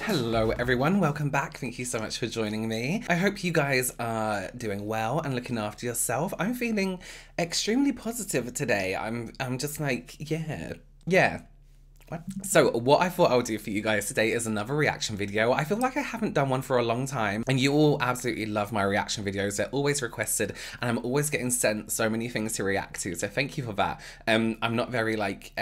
Hello everyone, welcome back. Thank you so much for joining me. I hope you guys are doing well and looking after yourself. I'm feeling extremely positive today. I'm just like, yeah. What? So what I thought I would do for you guys today is another reaction video. I feel like I haven't done one for a long time, and you all absolutely love my reaction videos. They're always requested and I'm always getting sent so many things to react to, so thank you for that. I'm not very like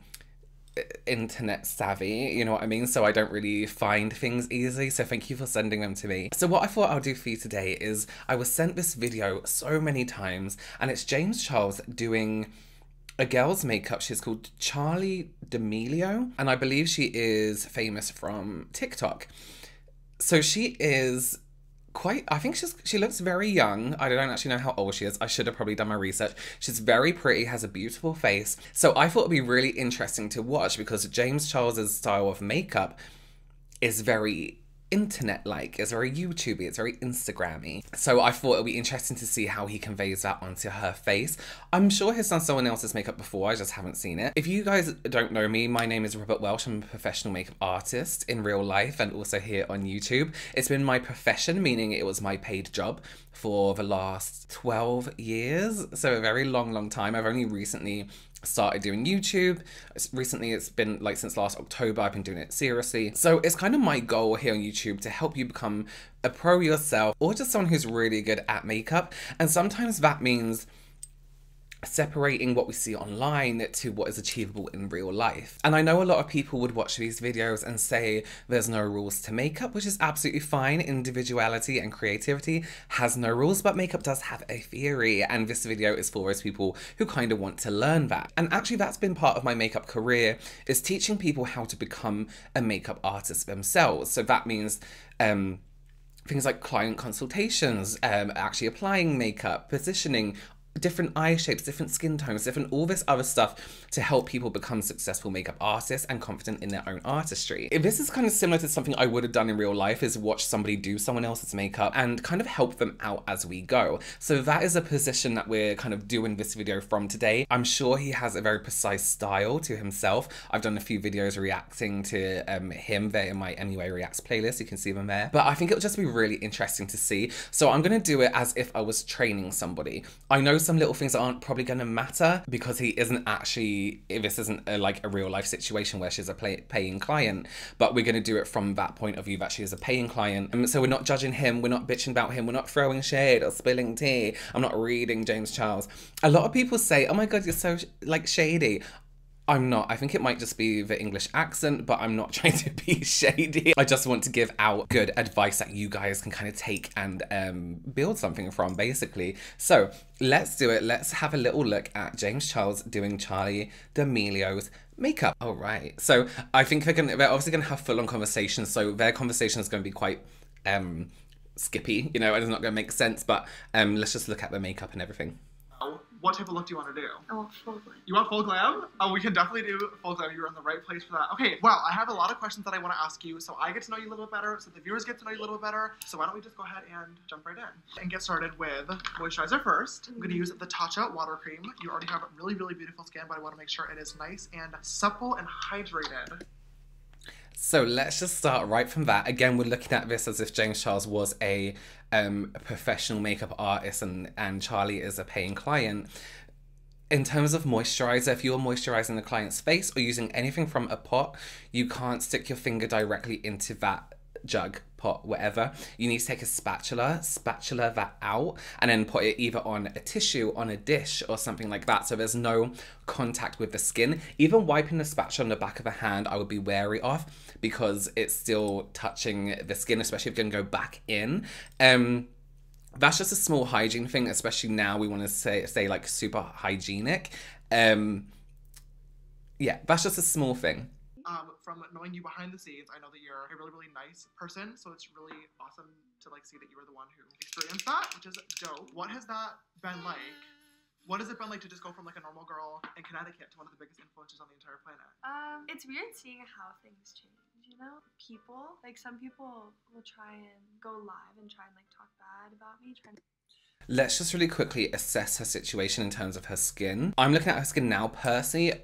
internet savvy, you know what I mean? So I don't really find things easily, so thank you for sending them to me. So what I thought I'll do for you today is I was sent this video so many times, and it's James Charles doing a girl's makeup. She's called Charli D'amelio, and I believe she is famous from TikTok. So she is I think she looks very young. I don't actually know how old she is. I should have probably done my research. She's very pretty, has a beautiful face. So I thought it'd be really interesting to watch because James Charles's style of makeup is very internet-like, it's very YouTubey, it's very Instagrammy. So I thought it'd be interesting to see how he conveys that onto her face. I'm sure he's done someone else's makeup before, I just haven't seen it. If you guys don't know me, my name is Welsh. I'm a professional makeup artist in real life and also here on YouTube. It's been my profession, meaning it was my paid job for the last 12 years. So a very long time. I've only recently started doing YouTube. It's been like since last October, I've been doing it seriously. So it's kind of my goal here on YouTube to help you become a pro yourself or just someone who's really good at makeup. And sometimes that means separating what we see online to what is achievable in real life. And I know a lot of people would watch these videos and say there's no rules to makeup, which is absolutely fine. Individuality and creativity has no rules, but makeup does have a theory, and this video is for those people who kind of want to learn that. And actually that's been part of my makeup career, is teaching people how to become a makeup artist themselves. So that means things like client consultations, actually applying makeup, positioning, different eye shapes, different skin tones, different all this other stuff to help people become successful makeup artists and confident in their own artistry. This is kind of similar to something I would have done in real life, is watch somebody do someone else's makeup and kind of help them out as we go. So that is a position that we're kind of doing this video from today. I'm sure he has a very precise style to himself. I've done a few videos reacting to him. They're in my MUA Reacts playlist, you can see them there. But I think it'll just be really interesting to see. So I'm gonna do it as if I was training somebody. I know some little things aren't probably going to matter because he isn't actually, this isn't like a real life situation where she's a paying client, but we're going to do it from that point of view that she is a paying client. And so we're not judging him, we're not bitching about him, we're not throwing shade or spilling tea. I'm not reading James Charles. A lot of people say, oh my god, you're so like shady. I'm not. I think it might just be the English accent, but I'm not trying to be shady. I just want to give out good advice that you guys can kind of take and build something from, basically. So let's do it. Let's have a little look at James Charles doing Charli D'amelio's makeup. All right. So I think they're obviously going to have full-on conversations. So their conversation is going to be quite skippy, you know, and it's not going to make sense. But let's just look at the makeup and everything. What type of look do you want to do? I want full glam. You want full glam? Oh, we can definitely do full glam. You're in the right place for that. Okay, well, I have a lot of questions that I want to ask you, so I get to know you a little bit better, so the viewers get to know you a little bit better. So why don't we just go ahead and jump right in and get started with moisturizer first. I'm going to use the Tatcha water cream. You already have really, really beautiful skin, but I want to make sure it is nice and supple and hydrated. So let's just start right from that. Again, we're looking at this as if James Charles was a professional makeup artist and Charli is a paying client. In terms of moisturizer, if you're moisturizing the client's face or using anything from a pot, you can't stick your finger directly into that jug, pot, whatever. You need to take a spatula that out, and then put it either on a tissue, on a dish, or something like that, so there's no contact with the skin. Even wiping the spatula on the back of a hand, I would be wary of, because it's still touching the skin, especially if you're gonna go back in. That's just a small hygiene thing, especially now we want to say like super hygienic. Yeah, that's just a small thing. From knowing you behind the scenes, I know that you're a really, really nice person, so it's really awesome to like see that you were the one who experienced that, which is dope. What has that been like? What has it been like to just go from like a normal girl in Connecticut to one of the biggest influencers on the entire planet? It's weird seeing how things change, you know? People, like some people will try and go live and try and like talk bad about me, Let's just really quickly assess her situation in terms of her skin. I'm looking at her skin now. Personally,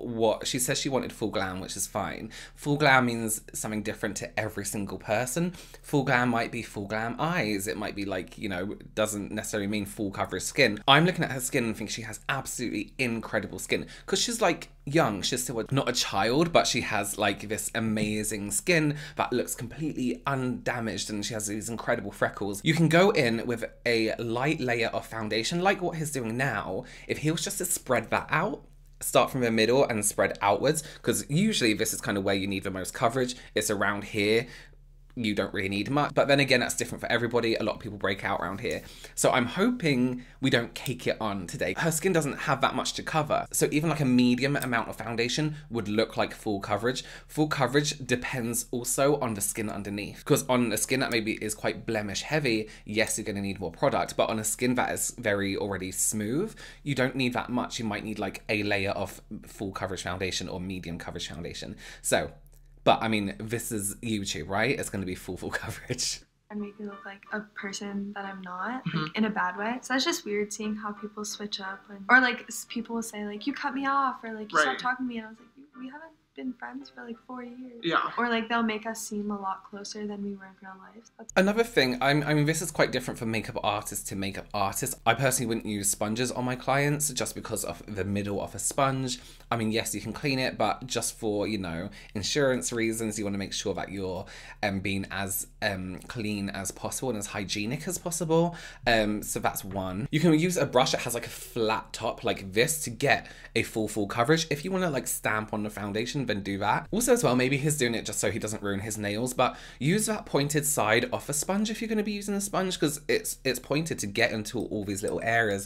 what she says. She wanted full glam, which is fine. Full glam means something different to every single person. Full glam might be full glam eyes. It might be like, you know, doesn't necessarily mean full coverage skin. I'm looking at her skin and think she has absolutely incredible skin because she's like young. She's still not a child, but she has like this amazing skin that looks completely undamaged, and she has these incredible freckles. You can go in with a light layer of foundation like what he's doing now. If he was just to spread that out, start from the middle and spread outwards, because usually this is kind of where you need the most coverage. It's around here. You don't really need much, but then again, that's different for everybody. A lot of people break out around here. So I'm hoping we don't cake it on today. Her skin doesn't have that much to cover. So even like a medium amount of foundation would look like full coverage. Full coverage depends also on the skin underneath, because on a skin that maybe is quite blemish heavy, yes, you're gonna need more product, but on a skin that is very already smooth, you don't need that much. You might need like a layer of full coverage foundation or medium coverage foundation. So, but I mean, this is YouTube, right? It's going to be full coverage. And make me look like a person that I'm not, like, in a bad way. So that's just weird seeing how people switch up. Or like people will say like, you cut me off, or like, you stopped talking to me. And I was like, we haven't been friends for like 4 years. Yeah. Or like they'll make us seem a lot closer than we were in real life. That's another thing, I mean, this is quite different from makeup artist to makeup artist. I personally wouldn't use sponges on my clients just because of the middle of a sponge. I mean, yes, you can clean it, but just for, you know, insurance reasons, you want to make sure that you're being as clean as possible and as hygienic as possible. So that's one. You can use a brush that has like a flat top like this to get a full coverage. If you want to like stamp on the foundation, then do that. Also as well, maybe he's doing it just so he doesn't ruin his nails, but use that pointed side off a sponge if you're going to be using a sponge, because it's pointed to get into all these little areas.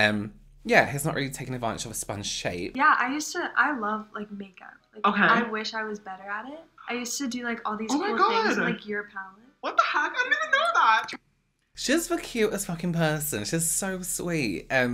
Yeah, he's not really taking advantage of a sponge shape. Yeah, I love like makeup. Like, okay. I wish I was better at it. I used to do like all these cool things with like your palette. What the heck? I didn't even know that. She's the cutest fucking person. She's so sweet. I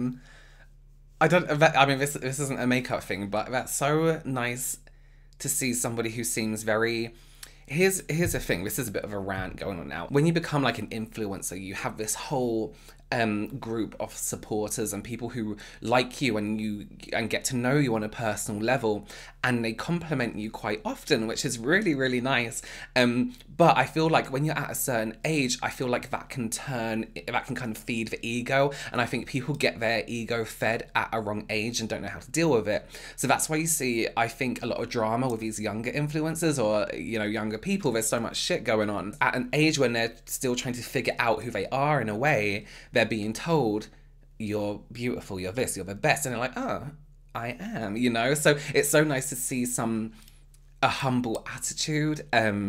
mean, this isn't a makeup thing, but that's so nice to see somebody who seems very... Here's the thing. This is a bit of a rant going on now. When you become like an influencer, you have this whole group of supporters and people who like you and get to know you on a personal level, and they compliment you quite often, which is really, really nice. But I feel like when you're at a certain age, I feel like that can kind of feed the ego, and I think people get their ego fed at a wrong age and don't know how to deal with it. So that's why you see, I think, a lot of drama with these younger influencers or, you know, younger people. There's so much shit going on at an age when they're still trying to figure out who they are. In a way, they're being told, you're beautiful, you're this, you're the best, and they're like, oh, I am, you know? So it's so nice to see a humble attitude.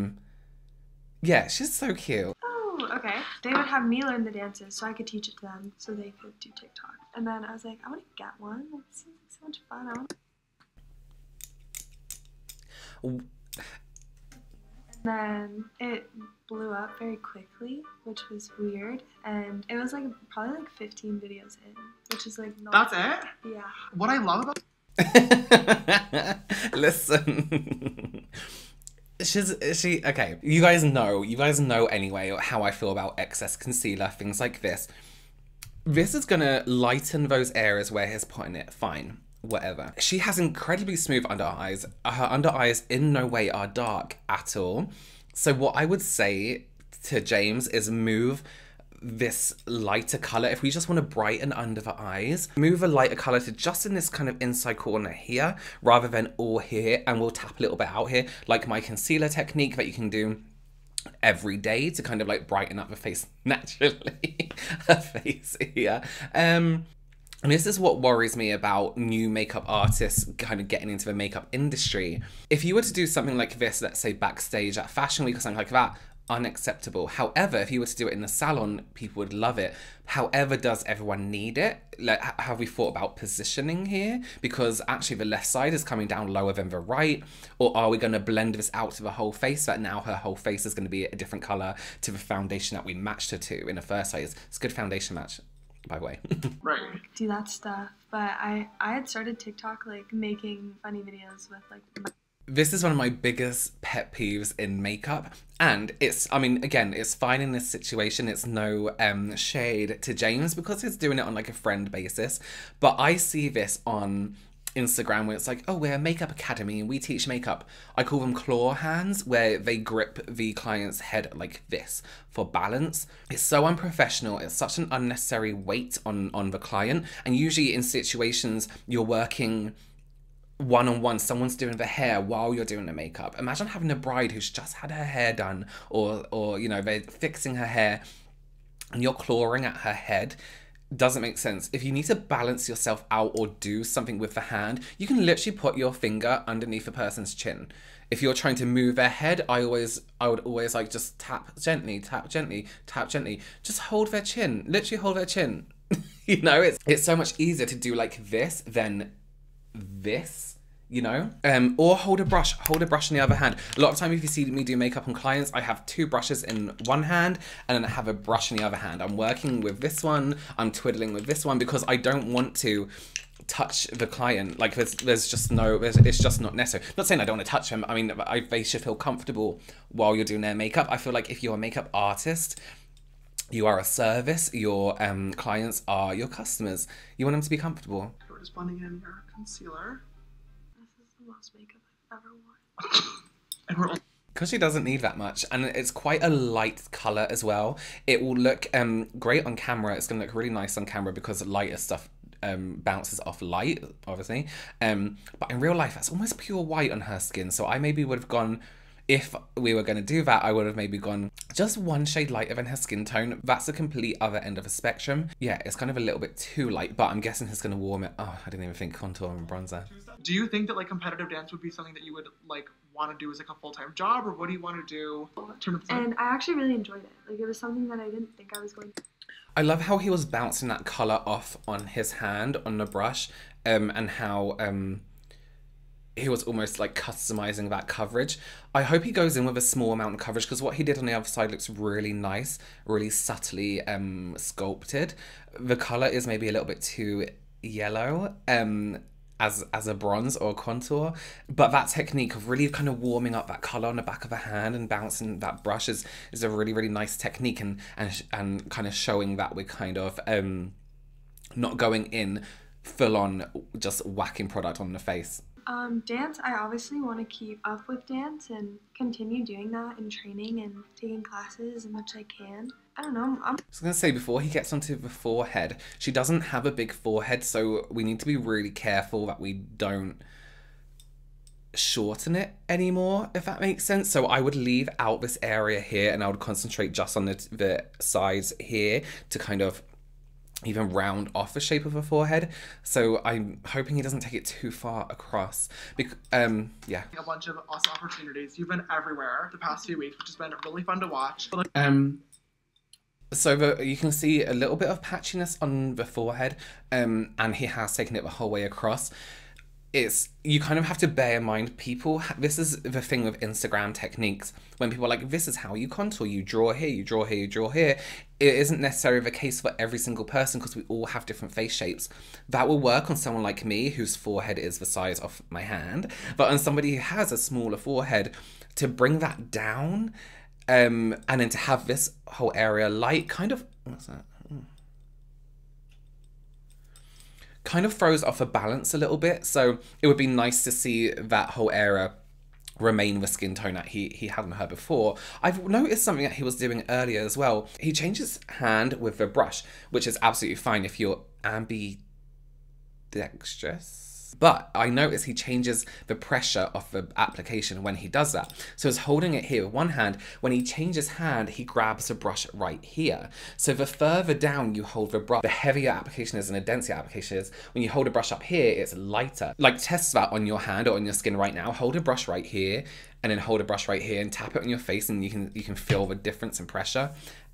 Yeah, she's so cute. Oh, okay. They would have me learn the dances so I could teach it to them so they could do TikTok. And then I was like, I want to get one. Like, this seems like so much fun. And then it blew up very quickly, which was weird. And it was like probably like 15 videos in, which is like not... That's it? Yeah. What I love about... Listen. Okay, you guys know anyway how I feel about excess concealer, things like this. This is gonna lighten those areas where he's putting it, fine, whatever. She has incredibly smooth under eyes. Her under eyes in no way are dark at all. So what I would say to James is move this lighter color. If we just want to brighten under the eyes, move a lighter color to just in this kind of inside corner here rather than all here, and we'll tap a little bit out here, like my concealer technique that you can do every day to kind of like brighten up the face naturally. Her face here. And this is what worries me about new makeup artists kind of getting into the makeup industry. If you were to do something like this, let's say backstage at Fashion Week or something like that, unacceptable. However, if you were to do it in the salon, people would love it. However, does everyone need it? Like, have we thought about positioning here? Because actually the left side is coming down lower than the right. Or are we going to blend this out to the whole face, that now her whole face is going to be a different color to the foundation that we matched her to in the first place? It's a good foundation match, by the way. Right. Do that stuff. But I had started TikTok, like, making funny videos with, like... This is one of my biggest pet peeves in makeup, and I mean, again, it's fine in this situation. It's no shade to James because he's doing it on like a friend basis, but I see this on Instagram where it's like, oh, we're a makeup academy and we teach makeup. I call them claw hands, where they grip the client's head like this for balance. It's so unprofessional. It's such an unnecessary weight on the client. And usually in situations you're working one-on-one, someone's doing the hair while you're doing the makeup. Imagine having a bride who's just had her hair done, or you know, they're fixing her hair and you're clawing at her head. Doesn't make sense. If you need to balance yourself out or do something with the hand, you can literally put your finger underneath a person's chin. If you're trying to move their head, I would always like just tap gently, tap gently, tap gently. Just hold their chin, literally hold their chin. You know, it's so much easier to do like this than this, you know? Or hold a brush in the other hand. A lot of time if you see me do makeup on clients, I have 2 brushes in one hand and then I have a brush in the other hand. I'm working with this one, I'm twiddling with this one, because I don't want to touch the client. Like it's just not necessary. Not saying I don't want to touch them. I mean, they should feel comfortable while you're doing their makeup. I feel like if you're a makeup artist, you are a service. Your clients are your customers. You want them to be comfortable. We're just blending in your concealer. This is the most makeup I've ever worn. And we're because she doesn't need that much, and it's quite a light color as well. It will look great on camera. It's gonna look really nice on camera because lighter stuff bounces off light, obviously. But in real life, that's almost pure white on her skin. So I maybe would have gone, if we were going to do that, I would have maybe gone just 1 shade lighter than her skin tone. That's the complete other end of a spectrum. Yeah, it's kind of a little bit too light, but I'm guessing it's going to warm it. Oh, I didn't even think contour and bronzer. Do you think that like competitive dance would be something that you would like want to do as like a full-time job, or what do you want to do? And I actually really enjoyed it. Like it was something that I didn't think I was going to. I love how he was bouncing that color off on his hand on the brush, and how he was almost like customizing that coverage. I hope he goes in with a small amount of coverage, because what he did on the other side looks really nice, really subtly sculpted. The color is maybe a little bit too yellow as a bronze or a contour, but that technique of really kind of warming up that color on the back of the hand and bouncing that brush is a really, really nice technique, and kind of showing that we're kind of not going in full on just whacking product on the face. Dance, I obviously want to keep up with dance and continue doing that in training and taking classes as much as I can. I don't know. I was going to say, before he gets onto the forehead, she doesn't have a big forehead, so we need to be really careful that we don't shorten it anymore, if that makes sense. So I would leave out this area here and I would concentrate just on the sides here to kind of even round off the shape of a forehead. So I'm hoping he doesn't take it too far across. Yeah. A bunch of awesome opportunities. You've been everywhere the past few weeks, which has been really fun to watch. So you can see a little bit of patchiness on the forehead, and he has taken it the whole way across. You kind of have to bear in mind, this is the thing with Instagram techniques. When people are like, this is how you contour, you draw here, you draw here, you draw here. It isn't necessarily the case for every single person, because we all have different face shapes. That will work on someone like me, whose forehead is the size of my hand. But on somebody who has a smaller forehead, to bring that down, and then to have this whole area light, kind of, what's that? Kind of throws off a balance a little bit. So it would be nice to see that whole area remain the skin tone that he hadn't had before. I've noticed something that he was doing earlier as well. He changed his hand with the brush, which is absolutely fine if you're ambidextrous. But I noticed he changes the pressure of the application when he does that. So he's holding it here with one hand. When he changes hand, he grabs the brush right here. So the further down you hold the brush, the heavier application is and the denser application is. When you hold a brush up here, it's lighter. Like, test that on your hand or on your skin right now. Hold a brush right here and then hold a brush right here and tap it on your face, and you can feel the difference in pressure.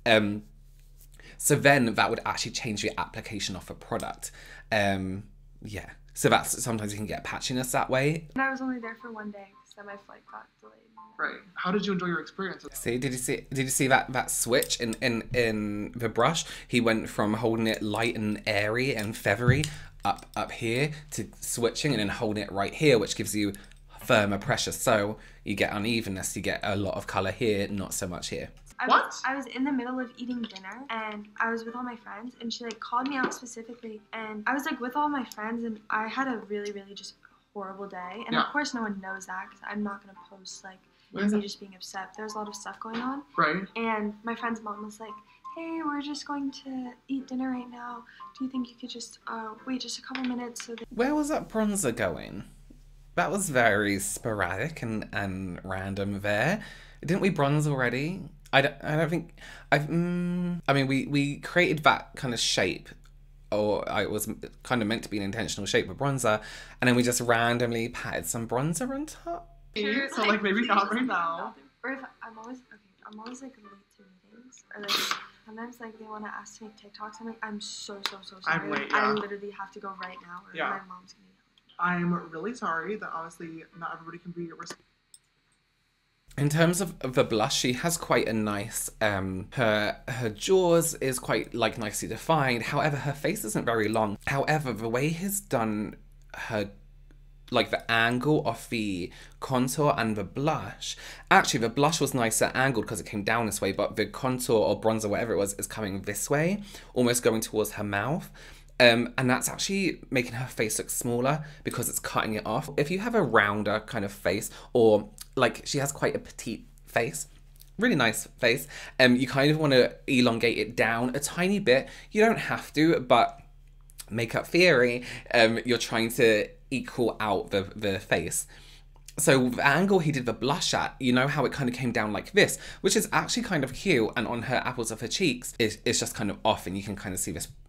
So then that would actually change the application of a product. Yeah. So that's, sometimes you can get patchiness that way. And I was only there for 1 day, so my flight got delayed. Right. How did you enjoy your experience? See, did you see that switch in the brush? He went from holding it light and airy and feathery up here to switching and then holding it right here, which gives you firmer pressure. So you get unevenness, you get a lot of color here, not so much here. I was in the middle of eating dinner and I was with all my friends and she like called me out specifically and I was like with all my friends and I had a really, really just horrible day. And of course no one knows that because I'm not going to post like me just being upset. There's a lot of stuff going on. Right. And my friend's mom was like, hey, we're just going to eat dinner right now. Do you think you could just wait just a couple minutes? Where was that bronzer going? That was very sporadic and random there. Didn't we bronze already? I don't think... I mean, we created that kind of shape, or it was kind of meant to be an intentional shape of bronzer, and then we just randomly patted some bronzer on top. So like maybe not right now. Or if I'm always like late to meetings, or like sometimes like they want to ask to make TikToks. I'm like, I'm so sorry. I'm late, I literally have to go right now, or my mom's gonna. I'm really sorry that honestly not everybody can be In terms of the blush, she has quite a nice, her jaws is quite like nicely defined. However, her face isn't very long. However, the way he's done her, like the angle of the contour and the blush, actually the blush was nicer angled because it came down this way, but the contour or bronzer, whatever it was, is coming this way, almost going towards her mouth. And that's actually making her face look smaller because it's cutting it off. If you have a rounder kind of face, or like she has quite a petite face, really nice face, you kind of want to elongate it down a tiny bit. You don't have to, but makeup theory, you're trying to equal out the face. So the angle he did the blush at, you know how it kind of came down like this, which is actually kind of cute, and on her apples of her cheeks, it's just kind of off, and you can kind of see this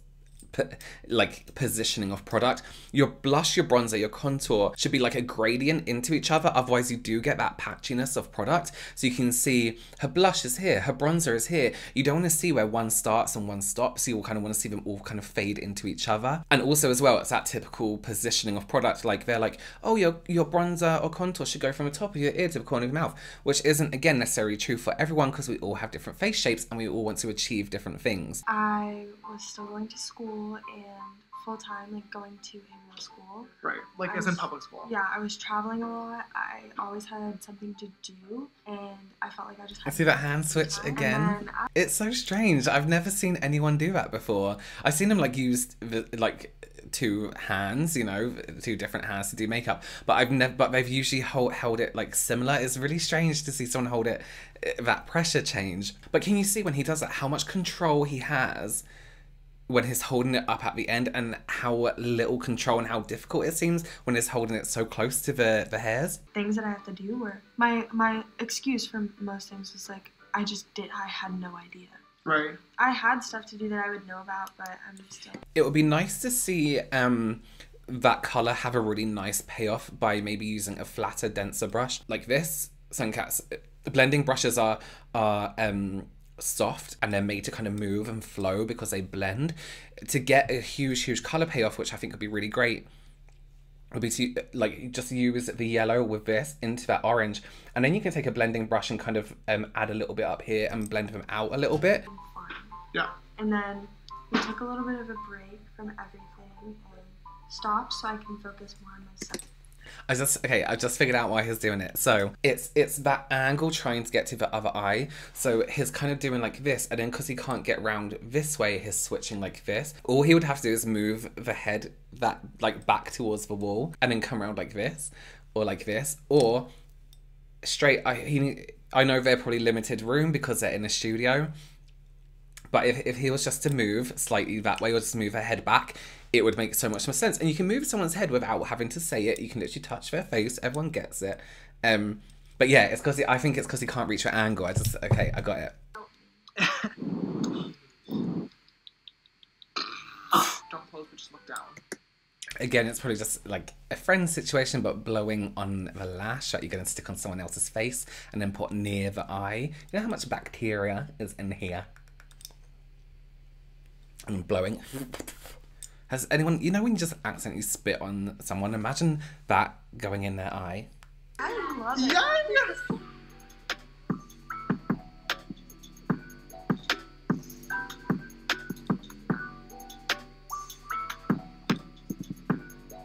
like positioning of product. Your blush, your bronzer, your contour should be like a gradient into each other, otherwise you do get that patchiness of product. So you can see her blush is here, her bronzer is here. You don't want to see where one starts and one stops, so you kind of want to see them all kind of fade into each other. And also as well, it's that typical positioning of product, like they're like, oh, your bronzer or contour should go from the top of your ear to the corner of your mouth, which isn't again necessarily true for everyone because we all have different face shapes and we all want to achieve different things. I was still going to school and full-time, like going to MUA school. Right, like as in public school. Yeah, I was traveling a lot. I always had something to do, and I felt like I just had I see that hand switch again. It's so strange. I've never seen anyone do that before. I've seen them like use like two hands, you know, two different hands to do makeup, but they've usually held it like similar. It's really strange to see someone hold it, that pressure change. But can you see when he does that, how much control he has when he's holding it up at the end, and how little control and how difficult it seems when he's holding it so close to the hairs? Things that I have to do were, my excuse for most things was like, I had no idea. Right. I had stuff to do that I would know about, but I'm still... It would be nice to see that colour have a really nice payoff by maybe using a flatter, denser brush. Like this, Suncat's blending brushes are soft and they're made to kind of move and flow because they blend. To get a huge colour payoff, which I think would be really great, would be to like just use the yellow with this into that orange, and then you can take a blending brush and kind of add a little bit up here and blend them out a little bit. Yeah. And then we took a little bit of a break from everything and stopped so I can focus more on myself. I just figured out why he's doing it. So it's that angle trying to get to the other eye. So he's kind of doing like this, and then because he can't get round this way, he's switching like this. All he would have to do is move the head that like back towards the wall, and then come around like this, or like this, or straight. I know they're probably limited room because they're in a studio. But if he was just to move slightly that way, or just move her head back, it would make so much more sense. And you can move someone's head without having to say it. You can literally touch their face. Everyone gets it. But yeah, it's because I think it's because he can't reach your angle. I got it. Don't close, but just look down. Again, it's probably just like a friend situation, but blowing on the lash that you're going to stick on someone else's face and then put near the eye. You know how much bacteria is in here? And blowing. Has anyone, you know when you just accidentally spit on someone, imagine that going in their eye. I love it. Yes!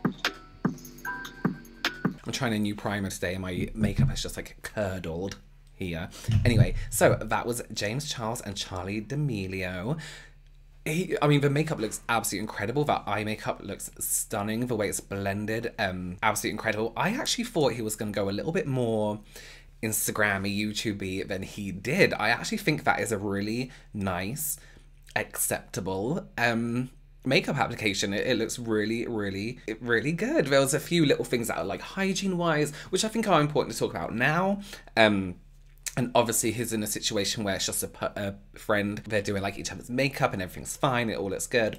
I'm trying a new primer today and my makeup is just like curdled here. Anyway, so that was James Charles and Charli D'amelio. I mean, the makeup looks absolutely incredible. That eye makeup looks stunning. The way it's blended, absolutely incredible. I actually thought he was going to go a little bit more Instagram-y, YouTube-y than he did. I actually think that is a really nice, acceptable makeup application. It looks really, really, really good. There was a few little things that are like hygiene-wise, which I think are important to talk about now. And obviously he's in a situation where it's just a friend. They're doing like each other's makeup and everything's fine. It all looks good.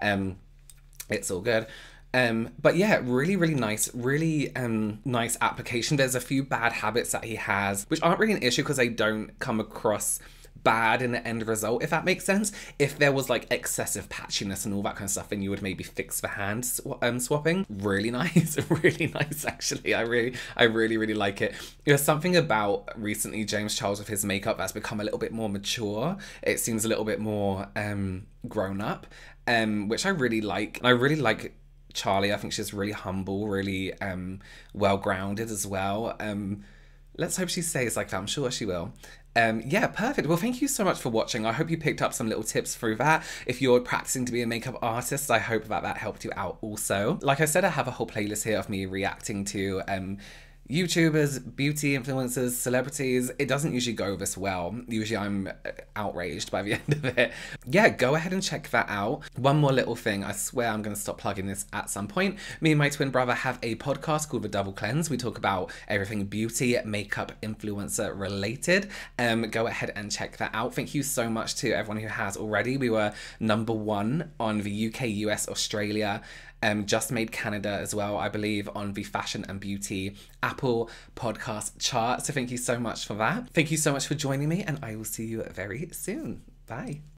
It's all good. But yeah, really, really nice, really nice application. There's a few bad habits that he has, which aren't really an issue because they don't come across bad in the end result, if that makes sense. If there was like excessive patchiness and all that kind of stuff, then you would maybe fix the hand swapping. Really nice, really nice actually. I really like it. There's something about recently James Charles with his makeup that's become a little bit more mature. It seems a little bit more grown up, which I really like. And I really like Charli. I think she's really humble, really well grounded as well. Let's hope she stays like that. I'm sure she will. Yeah, perfect. Well, thank you so much for watching. I hope you picked up some little tips through that. If you're practicing to be a makeup artist, I hope that helped you out also. Like I said, I have a whole playlist here of me reacting to YouTubers, beauty influencers, celebrities. It doesn't usually go this well. Usually I'm outraged by the end of it. Yeah, go ahead and check that out. One more little thing. I swear I'm going to stop plugging this at some point. Me and my twin brother have a podcast called The Double Cleanse. We talk about everything beauty, makeup, influencer related. Go ahead and check that out. Thank you so much to everyone who has already. We were #1 on the UK, US, Australia, just made Canada as well, I believe, on the Fashion and Beauty Apple podcast chart. So thank you so much for that. Thank you so much for joining me, and I will see you very soon. Bye.